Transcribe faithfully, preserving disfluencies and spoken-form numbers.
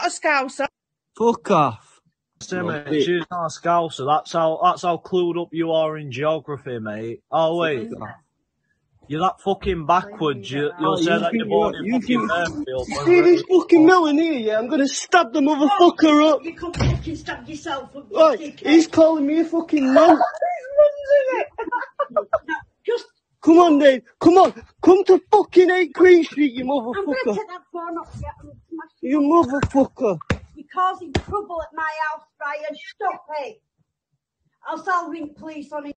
a scouser. Fuck off. Say, mate, she's not a scouser. That's how that's how clued up you are in geography, mate. Oh wait, you're that fucking backwards. You, you'll Oh, say you that think you're born you're- in you fucking think- Mirfield. See this fucking melon here, yeah? I'm gonna stab the motherfucker up. You can fucking stab yourself up, you Right, dickhead. he's calling me a fucking man. Just, Come on, Dave. Come on. Come to fucking eight Queen Street, you I'm going to motherfucker. take that phone off you and smash it. You motherfucker. You're causing trouble at my house, Brian. Stop it. Else I'll ring police on it.